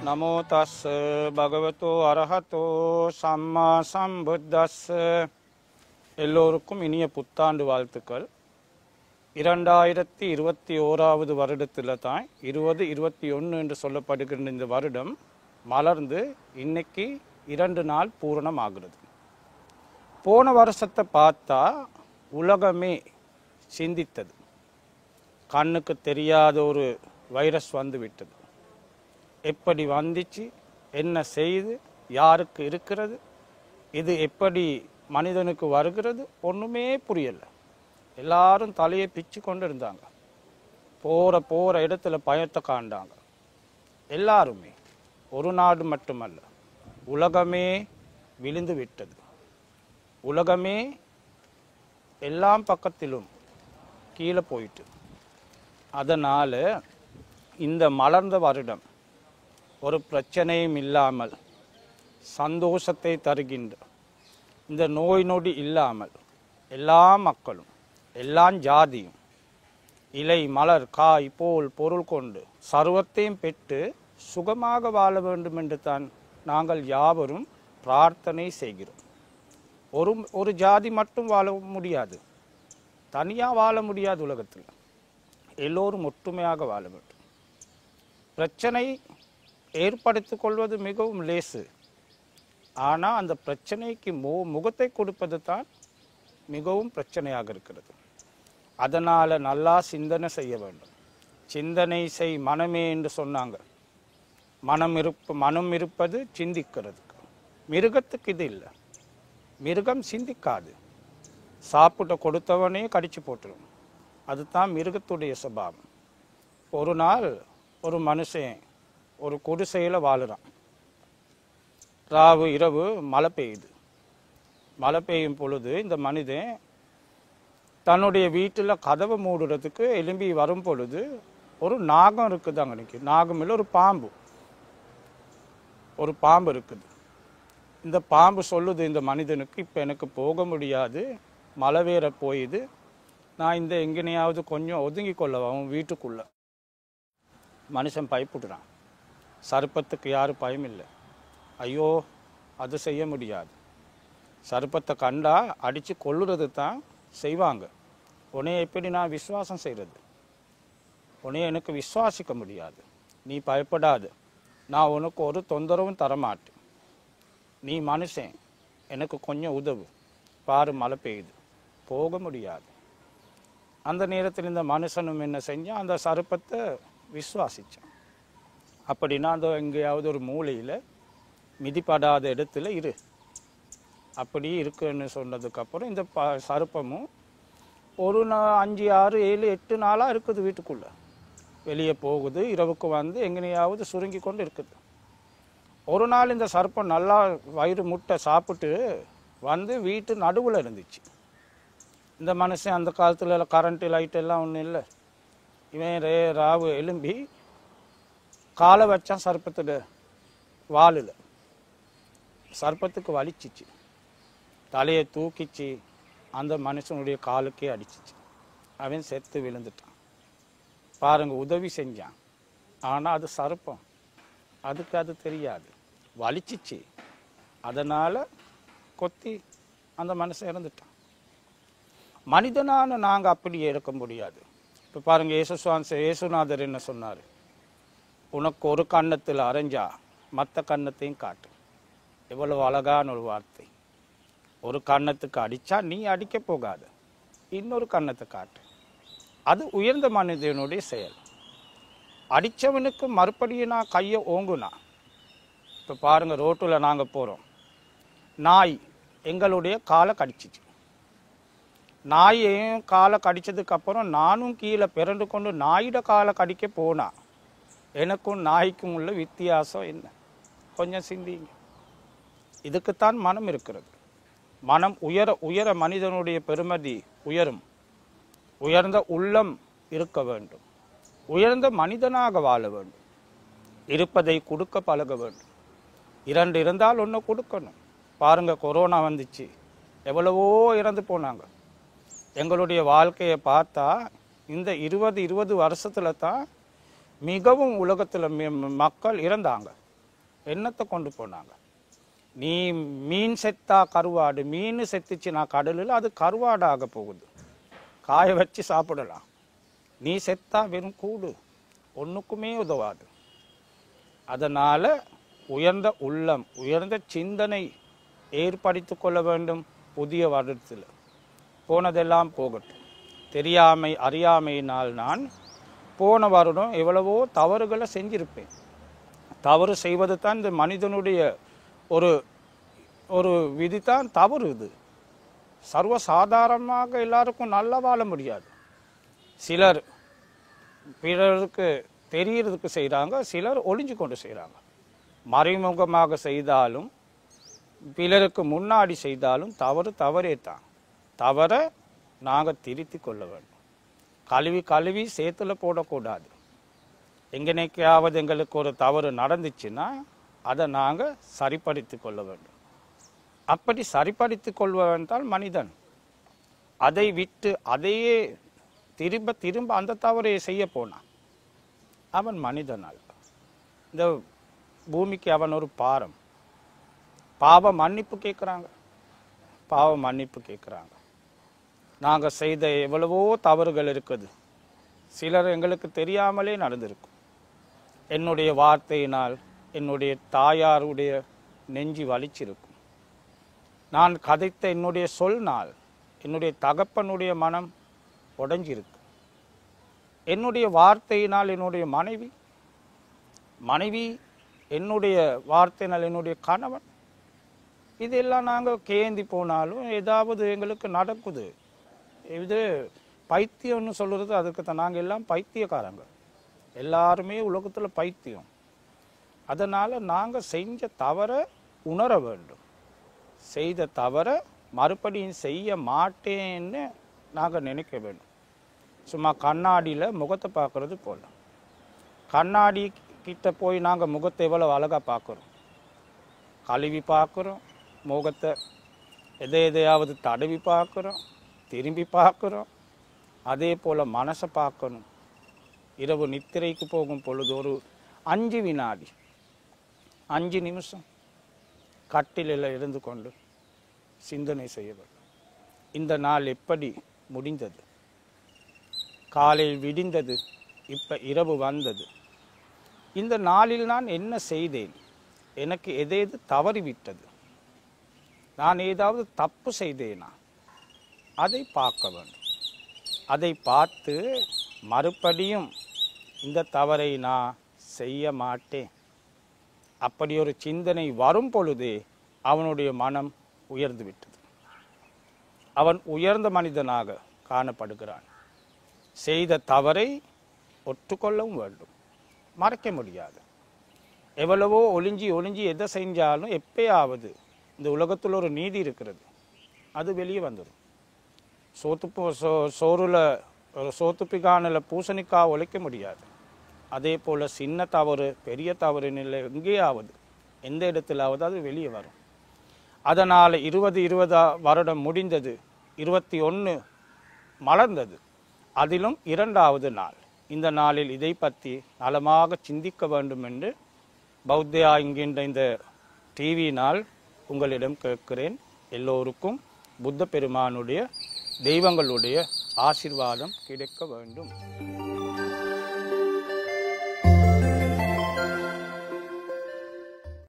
නමෝ තස් භගවතෝ අරහතෝ සම්மா சம்புத்தஸ். எல்லோருக்கும் இனிய புத்தாண்டு வாழ்த்துக்கள். 2021வது வருடத்தில் தான் 2021 என்று சொல்லப்படுகின்ற இந்த வருடம் மலர்ந்து இன்னைக்கு 2 நாள் பூரணமாகிறது. போன வருஷத்தை பார்த்தா உலகமே சிந்தித்தது. கண்ணுக்கு தெரியாத ஒரு வைரஸ் வந்து விட்டது. எப்படி வந்துச்சு, என்ன செய்து, யாருக்கு இருக்கிறது, இது எப்படி மனிதனுக்கு வருகிறது, ஒன்றுமே புரியலை. எல்லாரும் தலையை பிச்சு கொண்டு இருந்தாங்க. போகிற இடத்துல பயத்தை காண்டாங்க. எல்லாருமே, ஒரு நாடு மட்டுமல்ல, உலகமே விழுந்து விட்டது. உலகமே எல்லாம் பக்கத்திலும் கீழே போயிட்டு. அதனால் இந்த மலர்ந்த வருடம் ஒரு பிரச்சனையும் இல்லாமல் சந்தோஷத்தை தருகின்ற, இந்த நோய் நொடி இல்லாமல் எல்லா மக்களும் எல்லா ஜாதியும் இலை மலர் காய் போல் பொருள் கொண்டு சர்வத்தையும் பெற்று சுகமாக வாழ வேண்டும் என்று தான் நாங்கள் யாவரும் பிரார்த்தனை செய்கிறோம். ஒரு ஜாதி மட்டும் வாழ முடியாது, தனியாக வாழ முடியாது. உலகத்தில் எல்லோரும் ஒற்றுமையாக வாழ வேண்டும். பிரச்சனை ஏற்படுத்திக் கொள்வது மிகவும் லேசு. ஆனால் அந்த பிரச்சனைக்கு முகத்தை கொடுப்பது தான் மிகவும் பிரச்சனையாக இருக்கிறது. அதனால் நல்லா சிந்தனை செய்ய வேண்டும். சிந்தனை செய் மனமே என்று சொன்னாங்க. மனம் இருப்பது சிந்திக்கிறதுக்கு. மிருகத்துக்கு இது இல்லை. மிருகம் சிந்திக்காது. சாப்பிட்ட கொடுத்தவனே கடிச்சு போட்டுரும். அதுதான் மிருகத்துடைய சுபாவம். ஒரு நாள் ஒரு மனுஷன் ஒரு குடிசையில் வாழுறான். ராவு இரவு மழை பெய்யுது. மழை பெய்யும் பொழுது இந்த மனிதன் தன்னுடைய வீட்டில் கதவை மூடுறதுக்கு எலும்பி வரும் பொழுது ஒரு நாகம் இருக்குது. அங்கே நாகம் இல்லை, ஒரு பாம்பு இருக்குது. இந்த பாம்பு சொல்லுது இந்த மனிதனுக்கு, இப்போ எனக்கு போக முடியாது, மழை வேற போயுது, நான் இந்த எங்கேனையாவது கொஞ்சம் ஒதுங்கி கொள்ளவும் வீட்டுக்குள்ள. மனுஷன் பயப்படுறான். சர்ப்பத்துக்கு யாரும் பயம் இல்லை. ஐயோ, அது செய்ய முடியாது. சர்ப்பத்தை கண்டா அடித்து கொள்ளுறது தான் செய்வாங்க. உன்னைய எப்படி நான் விசுவாசம் செய்கிறது? உன்னைய எனக்கு விசுவாசிக்க முடியாது. நீ பயப்படாது, நான் உனக்கு ஒரு தொந்தரவும் தரமாட்டேன். நீ மனுஷன், எனக்கு கொஞ்சம் உதவு. பாரு மழை பெய்யுது, போக முடியாது. அந்த நேரத்தில் இந்த மனுஷனும் என்ன செஞ்சான், அந்த சர்ப்பத்தை விசுவாசித்தான். அப்படின்னா அந்த எங்கேயாவது ஒரு மூலையில் மிதிப்படாத இடத்துல இரு, அப்படி இருக்குன்னு சொன்னதுக்கப்புறம் இந்த சர்ப்பமும் ஒரு 5, 6, 7, 8 நாளாக இருக்குது வீட்டுக்குள்ளே. வெளியே போகுது, இரவுக்கு வந்து எங்கேயாவது சுருங்கி கொண்டு இருக்குது. ஒரு நாள் இந்த சர்ப்பம் நல்லா வயிறு முட்டை சாப்பிட்டு வந்து வீட்டு நடுவில் இருந்துச்சு. இந்த மனுஷன் அந்த காலத்தில் கரண்ட்டு லைட் எல்லாம் ஒன்றும் இல்லை. இவன் ராவு எலும்பி காலை வச்சான் சர்ப்பத்தோட வாலில். சர்ப்பத்துக்கு வலிச்சிச்சு, தலையை தூக்கிச்சு, அந்த மனுஷனுடைய காலுக்கே அடிச்சிச்சு. அவன் செத்து விழுந்துட்டான். பாருங்க, உதவி செஞ்சான். ஆனால் அது சர்ப்பம், அதுக்கு அது தெரியாது. வலிச்சிச்சு, அதனால் கொத்தி அந்த மனுஷன் இறந்துட்டான். மனிதனான நாங்கள் அப்படி எடுக்க முடியாது. இப்போ பாருங்க, இயேசுநாதர் என்ன சொன்னார்? உனக்கு ஒரு கன்னத்தில் அரைஞ்சா மற்ற கன்னத்தையும் காட்டு. எவ்வளவு அழகான ஒரு வார்த்தை. ஒரு கன்னத்துக்கு அடித்தா நீ அடிக்க போகாது, இன்னொரு கன்னத்தை காட்டு. அது உயர்ந்த மனிதனுடைய செயல். அடித்தவனுக்கு மறுபடியும் நான் கையை ஓங்குனா. இப்போ பாருங்கள், ரோட்டில் நாங்கள் போகிறோம், நாய் எங்களுடைய காலை கடிச்சிச்சு. நாயையும் காலை கடித்ததுக்கப்புறம் நானும் கீழே பிறண்டு கொண்டு நாயிட காலை கடிக்க போனா எனக்கும் நாய்க்கும் உள்ள வித்தியாசம் என்ன? கொஞ்சம் சிந்திங்க. இதுக்குத்தான் மனம் இருக்கிறது. மனம் உயர உயர மனிதனுடைய பெருமதி உயரும். உயர்ந்த உள்ளம் இருக்க வேண்டும். உயர்ந்த மனிதனாக வாழ வேண்டும். இருப்பதை கொடுக்க பழக வேண்டும். 2 இருந்தால் 1 கொடுக்கணும். பாருங்க, கொரோனா வந்துச்சு, எவ்வளவோ இறந்து போனாங்க. எங்களுடைய வாழ்க்கையை பார்த்தா இந்த 20 வருஷத்துல தான் மிகவும் உலகத்தில் மக்கள் இறந்தாங்க. என்னத்தை கொண்டு போனாங்க? நீ மீன் செத்தா கருவாடு, மீன் செத்துச்சுன்னா கடலில் அது கருவாடாக போகுது, காய வச்சு சாப்பிடலாம். நீ செத்தா வெறும் கூடு, ஒன்றுக்குமே உதவாது. அதனால் உயர்ந்த உள்ளம், உயர்ந்த சிந்தனை ஏற்படுத்தி கொள்ள வேண்டும். புதிய வருடத்தில் போனதெல்லாம் போகட்டும். தெரியாமை அறியாமையினால் நான் போன வருடம் எவ்வளவோ தவறுகளை செஞ்சிருப்பேன். தவறு செய்வது தான் இந்த மனிதனுடைய ஒரு ஒரு விதிதான் தவறு. இது சர்வசாதாரணமாக எல்லாருக்கும் நல்லா வாழ முடியாது. சிலர் பிறருக்கு தெரியறதுக்கு செய்கிறாங்க, சிலர் ஒளிஞ்சு கொண்டு செய்கிறாங்க. மறைமுகமாக செய்தாலும் பிறருக்கு முன்னாடி செய்தாலும் தவறு தவறே தான். தவறை நாங்கள் திருத்தி கொள்ள வேண்டும். கழுவி கழுவி சேத்துல போடக்கூடாது. எங்கனைக்காவது எங்களுக்கு ஒரு தவறு நடந்துச்சுன்னா அதை நாங்கள் சரிப்படுத்தி கொள்ள வேண்டும். அப்படி சரிப்படுத்தி கொள்வதால் மனிதன் அதை விட்டு அதையே திரும்ப திரும்ப அந்த தவறை செய்ய போனான், அவன் மனிதன் அல்ல. இந்த பூமிக்கு அவன் ஒரு பாரம். பாவ மன்னிப்பு கேட்குறாங்க, பாவ மன்னிப்பு கேட்குறாங்க. நாங்கள் செய்த எவ்வளவோ தவறுகள் இருக்குது, சிலர் எங்களுக்கு தெரியாமலே நடந்திருக்கும். என்னுடைய வார்த்தையினால் என்னுடைய தாயாருடைய நெஞ்சி வலிச்சிருக்கும். நான் கதைத்த என்னுடைய சொல்னால் என்னுடைய தகப்பனுடைய மனம் உடைஞ்சிருக்கு. என்னுடைய வார்த்தையினால் என்னுடைய மனைவி என்னுடைய வார்த்தையினால் என்னுடைய கணவன், இதெல்லாம் நாங்கள் கேந்தி போனாலும் ஏதாவது எங்களுக்கு நடக்குது. இது பைத்தியம்னு சொல்கிறது அதுக்கு தான். நாங்கள் எல்லாம் பைத்தியக்காரங்க, எல்லாருமே உலகத்தில் பைத்தியம். அதனால் நாங்கள் செஞ்ச தவறை உணர வேண்டும். செய்த தவறை மறுபடியும் செய்ய மாட்டேன்னு நாங்கள் நினைக்க வேண்டும். சும்மா கண்ணாடியில் முகத்தை பார்க்குறது போல. கண்ணாடி கிட்ட போய் நாங்கள் முகத்தை எவ்வளோ அழகாக பார்க்குறோம், கழுவி பார்க்குறோம், முகத்தை எதையாவது தடவி பார்க்குறோம், திரும்பி பார்க்குறோம். அதே போல் மனசை பார்க்கணும். இரவு நித்திரைக்கு போகும் பொழுது ஒரு 5 வினாடி 5 நிமிஷம் கட்டிலில் இருந்து கொண்டு சிந்தனை செய்ய வேண்டும். இந்த நாள் எப்படி முடிந்தது? காலையில் விடிந்தது, இப்போ இரவு வந்தது. இந்த நாளில் நான் என்ன செய்தேன்? எனக்கு எது தவறிவிட்டது? நான் ஏதாவது தப்பு செய்தேனா? அதை பார்க்க வேண்டும். அதை பார்த்து மறுபடியும் இந்த தவறை நான் செய்ய மாட்டேன். அப்படி ஒரு சிந்தனை வரும் பொழுதே அவனுடைய மனம் உயர்ந்து விட்டது. அவன் உயர்ந்த மனிதனாக காணப்படுகிறான். செய்த தவறை ஒற்றுக்கொள்ளவும் வேண்டும், மறைக்க முடியாது. எவ்வளவோ ஒளிஞ்சி எதை செஞ்சாலும் எப்பயாவது இந்த உலகத்தில் ஒரு நீதி இருக்கிறது, அது வெளியே வந்துடும். சோத்துப்பிக்கானில் பூசணிக்காய் உழைக்க முடியாது. அதே போல் சின்ன தவறு பெரிய தவறுன்னு இல்லை, எங்கேயாவது எந்த இடத்துலாவது அது வெளியே வரும். அதனால் 20 வருடம் முடிந்தது, 21 மலர்ந்தது. அதிலும் 2வது நாள். இந்த நாளில் இதை பற்றி நலமாக சிந்திக்க வேண்டும் என்று பௌத்தியா என்கின்ற இந்த டிவியினால் உங்களிடம் கேட்கிறேன். எல்லோருக்கும் புத்த பெருமானுடைய தெய்வங்களுடைய ஆசீர்வாதம் கிடைக்க வேண்டும்.